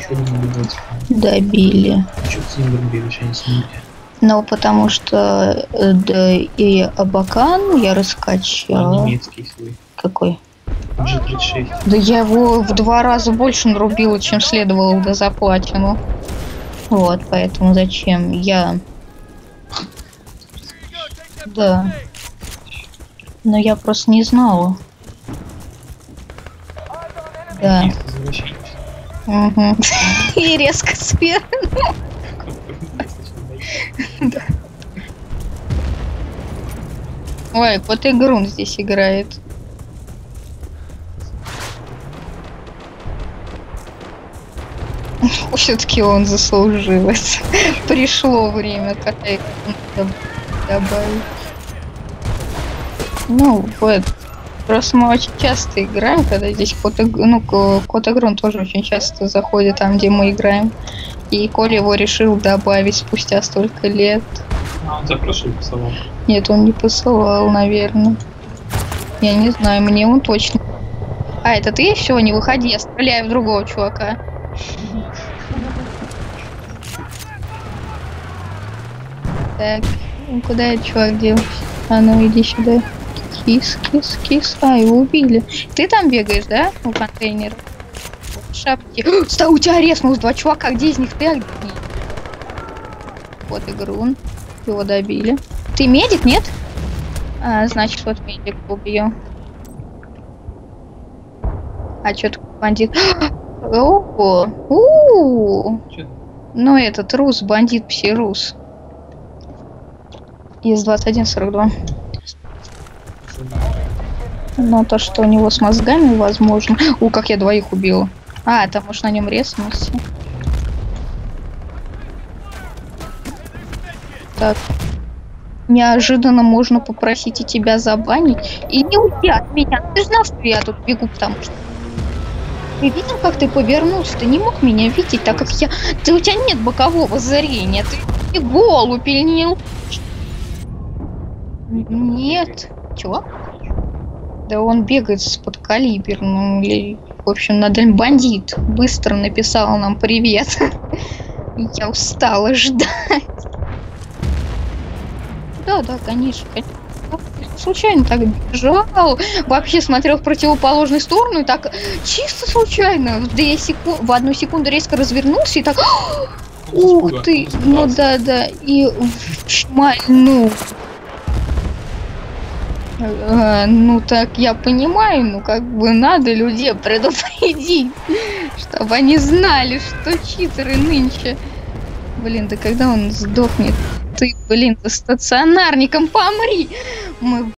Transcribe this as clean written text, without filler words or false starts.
Что не добиваться? Добили. Что ты с ним бомбишь, а не с ними? Ну, потому что да, и Абакан я раскачал. А немецкий свой. Какой? G36. Да я его в 2 раза больше нарубила, чем следовало до заплатину. Вот, поэтому зачем? Я... Да. Но я просто не знала. Да. Угу. И резко сверху. Ой, вот и Грун здесь играет. Все-таки он заслужил это. Пришло время, когда их добавить. Ну, вот. Просто мы очень часто играем, когда здесь Кот и Грун тоже очень часто заходит там, где мы играем. И Коля его решил добавить спустя столько лет. А он запрошил посылал? Нет, он не посылал, наверное. Я не знаю, мне он точно. А, это ты? Все, не выходи, я стреляю в другого чувака. Так, куда этот чувак делся? А ну иди сюда. Кис. А, его убили. Ты там бегаешь, да? У контейнера? В шапке. У тебя резнулось 2 чувака. Где из них ты? А где? Вот и Грун. Его добили. Ты медик, нет? А, значит, вот медик убью. А что такое бандит? Ого! Ну этот рус, бандит, пси-рус. Из 2142. Но то, что у него с мозгами, возможно. Как я 2 убила. А, там уж на нем резнулся. Так. Неожиданно можно попросить и тебя забанить. И не уйди от меня. Ты знал, что я тут бегу, потому что... Ты видел, как ты повернулся? Ты не мог меня видеть, так как я... У тебя нет бокового зрения. Ты голубь или не... Нет. Чего? Да он бегает с подкалиберным, или, в общем, бандит. Быстро написал нам привет. Я устала ждать. Да, конечно. Случайно так бежал. Вообще смотрел в противоположную сторону и так чисто случайно в 1 секунду резко развернулся и так... Ух ты! Ну да. И шмальнул. Ну так я понимаю, ну как бы надо людей предупредить, чтобы они знали, что читеры нынче. Блин, да когда он сдохнет? Ты, блин, за стационарником помри! Мы